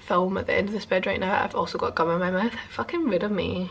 film at the end of this bed right now. I've also got gum in my mouth. How fucking rude of me.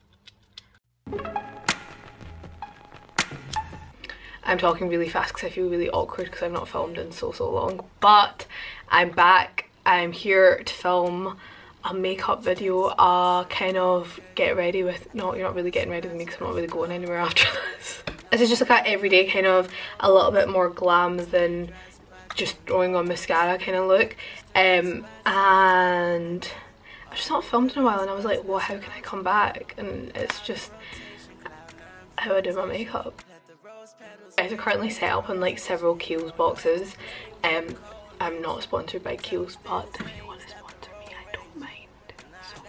I'm talking really fast because I feel really awkward because I've not filmed in so long. But I'm back. I'm here to film a makeup video, kind of get ready with, no, you're not really getting ready with me because I'm not really going anywhere after this. This is just like an everyday kind of a little bit more glam than just throwing on mascara kind of look. And I've just not filmed in a while and I was like, well, how can I come back? And it's just how I do my makeup. I are currently set up on like several Kiehl's boxes. I'm not sponsored by Kiehl's, but if you want to sponsor me, I don't mind. So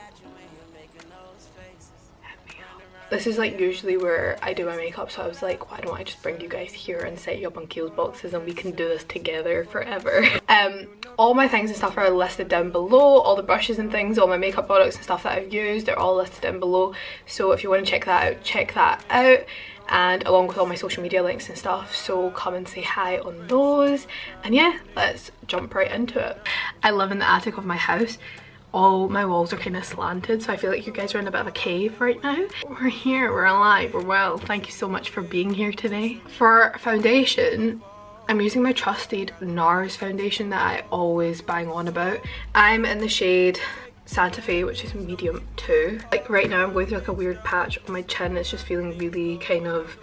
hit me up. This is like usually where I do my makeup, so I was like, why don't I just bring you guys here and set you up on Kiehl's boxes and we can do this together forever. All my things and stuff are listed down below. All the brushes and things, all my makeup products and stuff that I've used, they're all listed down below. So if you want to check that out, and along with all my social media links and stuff, so come and say hi on those. And yeah, let's jump right into it. I live in the attic of my house. All my walls are kind of slanted, so I feel like you guys are in a bit of a cave right now. We're here, we're alive, we're well. Thank you so much for being here today. For foundation, I'm using my trusted NARS foundation that I always bang on about. I'm in the shade Santa Fe, which is medium 2. Like right now I'm going through like a weird patch on my chin. It's just feeling really kind of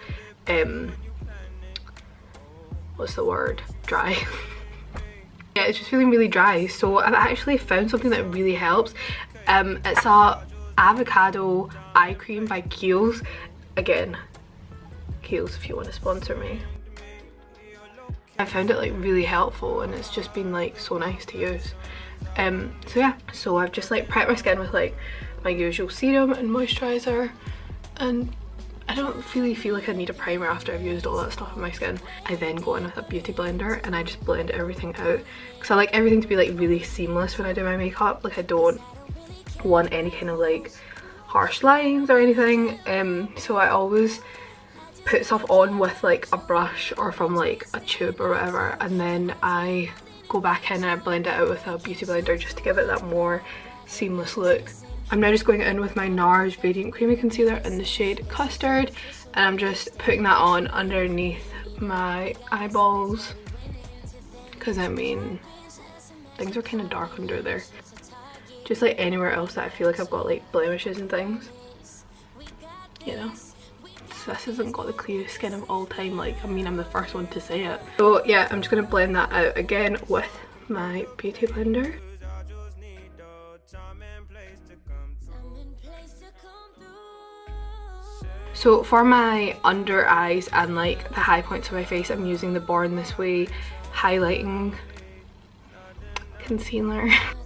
what's the word, dry. Yeah, it's just feeling really dry, so I've actually found something that really helps. It's a avocado eye cream by Kiehl's. Again, Kiehl's if you want to sponsor me. I found it like really helpful and it's just been like so nice to use. So yeah, so I've just like prepped my skin with like my usual serum and moisturizer, and I don't really feel like I need a primer after I've used all that stuff on my skin. I then go in with a beauty blender and I just blend everything out because I like everything to be like really seamless when I do my makeup. Like I don't want any kind of like harsh lines or anything, so I always put stuff on with like a brush or from like a tube or whatever, and then I go back in and I blend it out with a beauty blender just to give it that more seamless look. I'm now just going in with my NARS Radiant Creamy Concealer in the shade Custard, and I'm just putting that on underneath my eyeballs because I mean things are kind of dark under there. Just like anywhere else that I feel like I've got like blemishes and things, you know. This hasn't got the clearest skin of all time, like I mean I'm the first one to say it. So yeah, I'm just going to blend that out again with my beauty blender. So for my under eyes and like the high points of my face, I'm using the Born This Way highlighting concealer.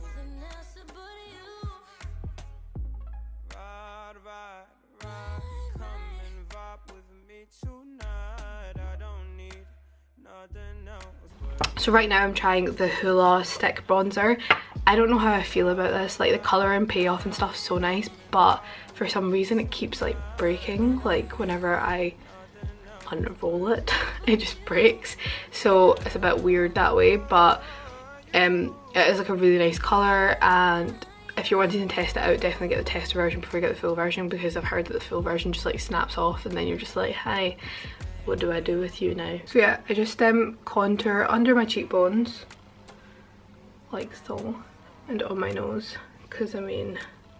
So right now I'm trying the Hoola Stick Bronzer. I don't know how I feel about this, like the colour and payoff and stuff is so nice, but for some reason it keeps like breaking, like whenever I unroll it, it just breaks. So it's a bit weird that way, but it is like a really nice colour, and if you're wanting to test it out, definitely get the tester version before you get the full version, because I've heard that the full version just like snaps off and then you're just like, hi, what do I do with you now? So yeah, I just contour under my cheekbones like so, and on my nose, because I mean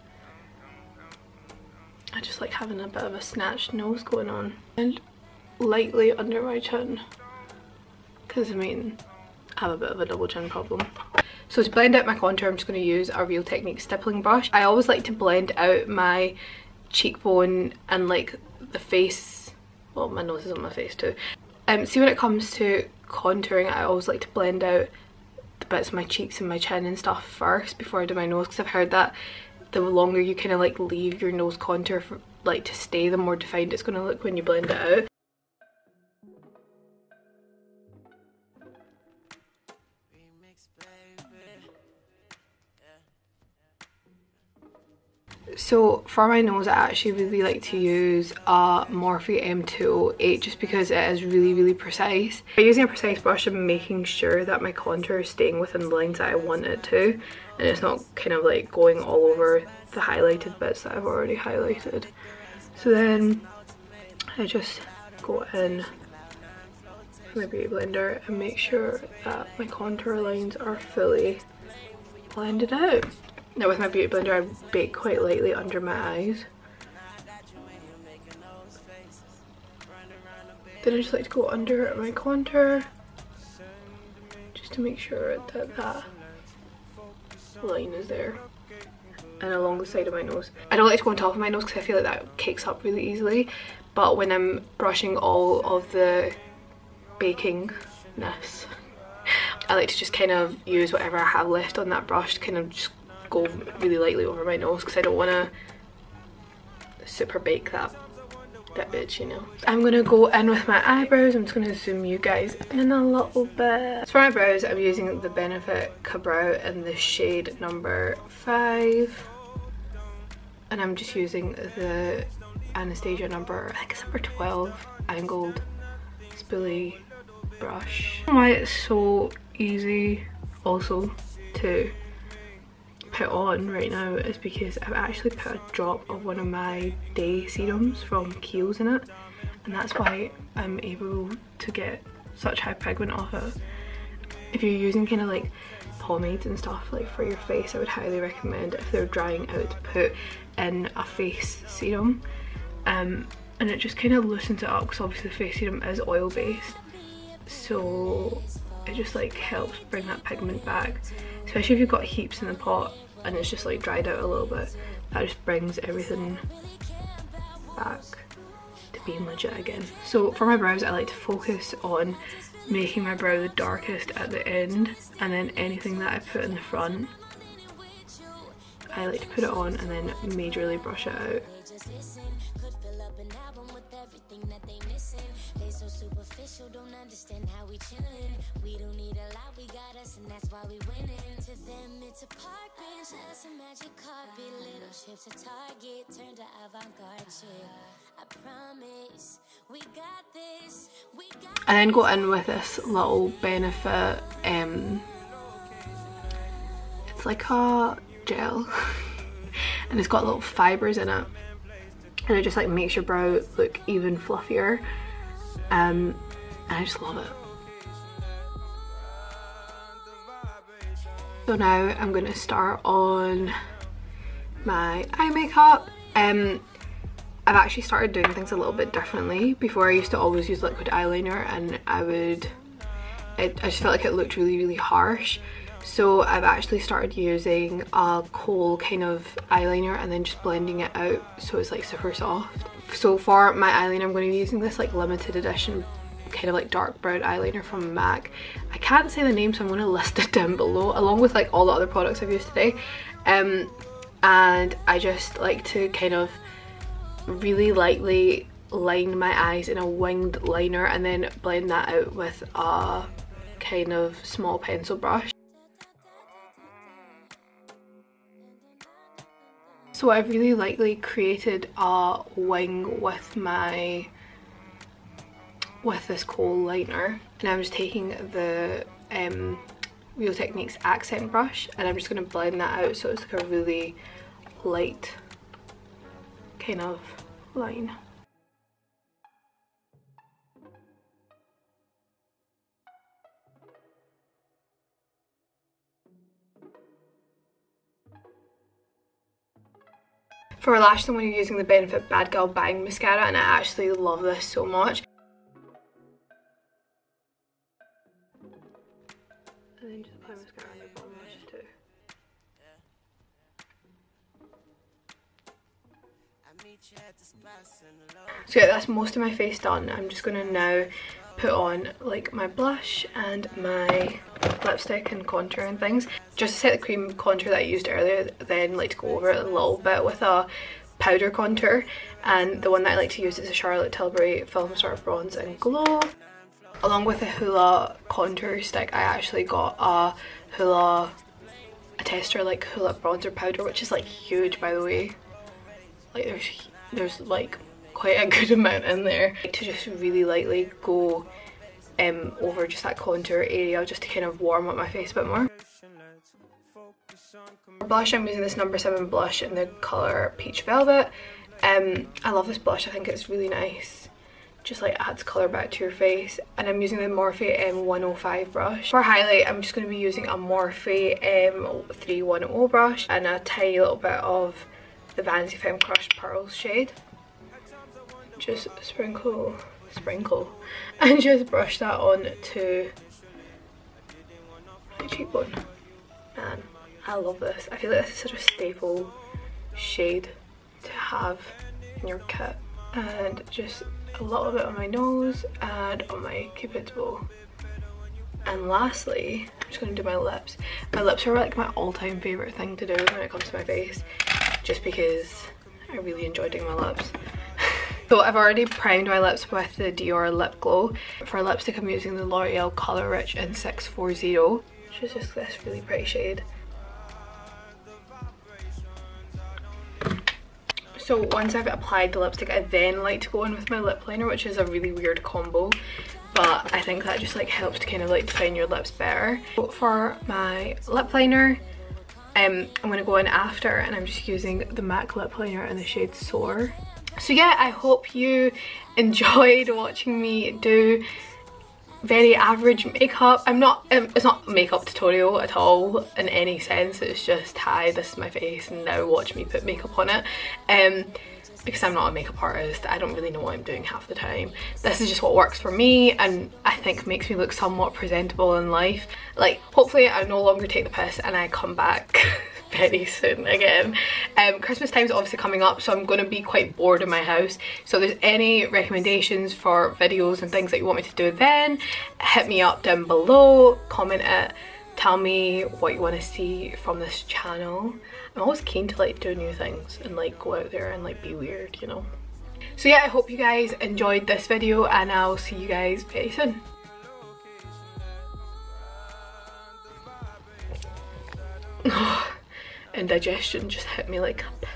I just like having a bit of a snatched nose going on, and lightly under my chin because I mean I have a bit of a double chin problem. So to blend out my contour, I'm just going to use a Real Techniques stippling brush. I always like to blend out my cheekbone and like the face. Well, my nose is on my face too. See, when it comes to contouring, I always like to blend out the bits of my cheeks and my chin and stuff first before I do my nose, because I've heard that the longer you kind of like leave your nose contour for, like to stay, the more defined it's going to look when you blend it out. So for my nose, I actually really like to use a Morphe M208 just because it is really precise. By using a precise brush, I'm making sure that my contour is staying within the lines that I want it to, and it's not kind of like going all over the highlighted bits that I've already highlighted. So then I just go in with my beauty blender and make sure that my contour lines are fully blended out. Now with my beauty blender, I bake quite lightly under my eyes. Then I just like to go under my contour just to make sure that that line is there, and along the side of my nose. I don't like to go on top of my nose because I feel like that cakes up really easily, but when I'm brushing all of the bakingness, I like to just kind of use whatever I have left on that brush to kind of just go really lightly over my nose because I don't want to super bake that bitch, you know. I'm gonna go in with my eyebrows. I'm just gonna zoom you guys in a little bit. So for my brows, I'm using the Benefit Ka-Brow in the shade number 5, and I'm just using the Anastasia number, I think it's number 12, angled spoolie brush. Why it's so easy also to put on right now is because I've actually put a drop of one of my day serums from Kiehl's in it, and that's why I'm able to get such high pigment off it. If you're using kind of like pomades and stuff like for your face, I would highly recommend, if they're drying out, to put in a face serum, and it just kind of loosens it up because obviously the face serum is oil based, so it just like helps bring that pigment back, especially if you've got heaps in the pot and it's just like dried out a little bit. That just brings everything back to being legit again. So for my brows, I like to focus on making my brow the darkest at the end, and then anything that I put in the front, I like to put it on and then majorly brush it out. And then go in with this little Benefit, it's like a gel and it's got little fibres in it, and it just like makes your brow look even fluffier, and I just love it. So now I'm going to start on my eye makeup. I've actually started doing things a little bit differently. Before, I used to always use liquid eyeliner, and I just felt like it looked really harsh. So I've actually started using a kohl kind of eyeliner and then just blending it out so it's like super soft. So for my eyeliner, I'm going to be using this like limited edition kind of like dark brown eyeliner from MAC. I can't say the name, so I'm going to list it down below along with like all the other products I've used today. And I just like to kind of really lightly line my eyes in a winged liner and then blend that out with a kind of small pencil brush. So I've really lightly created a wing with this kohl liner, and I'm just taking the Real Techniques accent brush and I'm just going to blend that out so it's like a really light kind of line. For lashes, I'm going to be using the Benefit Bad Girl Bang Mascara, and I actually love this so much. And then just apply mascara on the bottom lashes too. So yeah, that's most of my face done. I'm just going to now put on like my blush and my lipstick and contour and things. Just to set the cream contour that I used earlier, then like to go over it a little bit with a powder contour, and the one that I like to use is the Charlotte Tilbury Film Star Bronze and Glow. Along with a Hoola contour stick, I actually got a tester like Hoola bronzer powder, which is like huge by the way. like there's like quite a good amount in there, to just really lightly go over just that contour area, just to kind of warm up my face a bit more. For blush, I'm using this No. 7 blush in the colour Peach Velvet. I love this blush, I think it's really nice. Just like adds colour back to your face. And I'm using the Morphe M105 brush. For highlight, I'm just going to be using a Morphe M3110 brush and a tiny little bit of the Vanity Femme Crushed Pearls shade. Just sprinkle, and just brush that on to my cheekbone. Man, I love this. I feel like this is such a staple shade to have in your kit. And just a little bit on my nose and on my cupid's bow. And lastly, I'm just going to do my lips. My lips are like my all-time favourite thing to do when it comes to my face, just because I really enjoy doing my lips. So I've already primed my lips with the Dior Lip Glow. For lipstick, I'm using the L'Oreal Colour Rich in 640, which is just this really pretty shade. So once I've applied the lipstick, I then like to go in with my lip liner, which is a really weird combo, but I think that just like helps to kind of like define your lips better. So for my lip liner, I'm going to go in after, and I'm just using the MAC lip liner in the shade Soar. So yeah, I hope you enjoyed watching me do very average makeup. It's not a makeup tutorial at all in any sense. It's just, hi, this is my face and now watch me put makeup on it. Because I'm not a makeup artist, I don't really know what I'm doing half the time. This is just what works for me, and I think makes me look somewhat presentable in life. Like, hopefully I no longer take the piss and I come back very soon again. Christmas time's obviously coming up, so I'm going to be quite bored in my house. So if there's any recommendations for videos and things that you want me to do then, hit me up down below, comment it, tell me what you want to see from this channel. I'm always keen to like do new things and like go out there and like be weird, you know. So yeah, I hope you guys enjoyed this video, and I'll see you guys very soon. Indigestion just hit me like a